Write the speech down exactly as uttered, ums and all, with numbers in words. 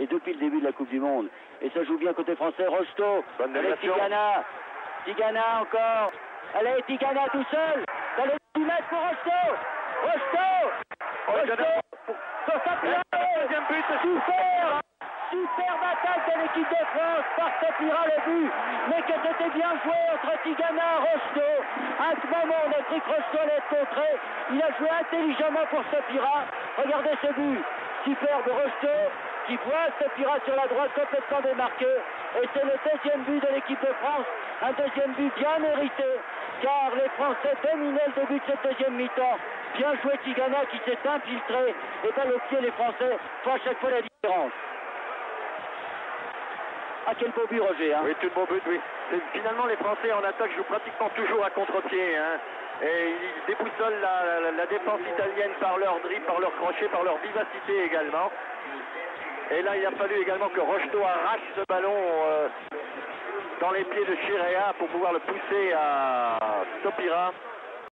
et depuis le début de la Coupe du Monde. Et ça joue bien côté français. Rocheteau, avec Tigana. Tigana encore. Allez, Tigana tout seul. Allez, dix mètres pour Rocheteau. Rocheteau. Rocheteau. Sur sa place. Deuxième but. Super. Superbe attaque de l'équipe de France par Sopira le but, mais que c'était bien joué entre Tigana et Rocheteau. À ce moment, on a cru que Rocheteau allait être contré. Il a joué intelligemment pour Sopira. Regardez ce but. Superbe Rocheteau qui voit Sopira sur la droite complètement démarqué. Et c'est le deuxième but de l'équipe de France. Un deuxième but bien mérité, car les Français dominaient le début de cette deuxième mi-temps. Bien joué Tigana qui s'est infiltré. Et balle au pied, les Français font à chaque fois la différence. Ah, quel beau but, Roger. Hein. Oui, tout beau but, oui. Finalement, les Français en attaque jouent pratiquement toujours à contre-pied. Hein. Et ils déboussolent la, la, la défense italienne par leur dribble, par leur crochet, par leur vivacité également. Et là, il a fallu également que Rocheteau arrache ce ballon euh, dans les pieds de Chirea pour pouvoir le pousser à Sopira.